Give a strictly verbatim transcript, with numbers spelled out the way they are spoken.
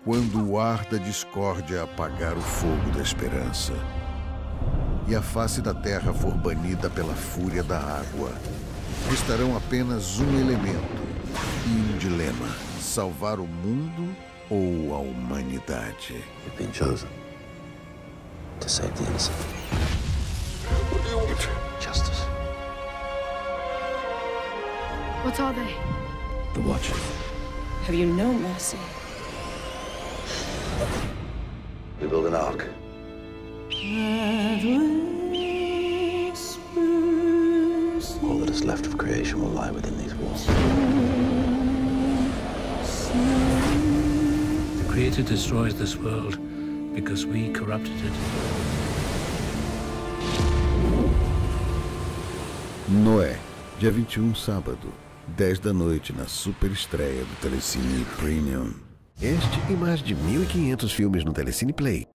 quando o ar da discórdia apagar o fogo da esperança e a face da terra for banida pela fúria da água, restarão apenas um elemento e um dilema: salvar o mundo ou a humanidade. You've been chosen to save the innocent. What do you want? Justice. What are they? The Watchers. Have you no mercy? We build an ark. All that is left of creation will lie within these walls. The Creator destroys this world because we corrupted it. Noé, dia vinte e um, sábado, dez da noite, na super estreia do Telecine Premium. Este e mais de mil e quinhentos filmes no Telecine Play.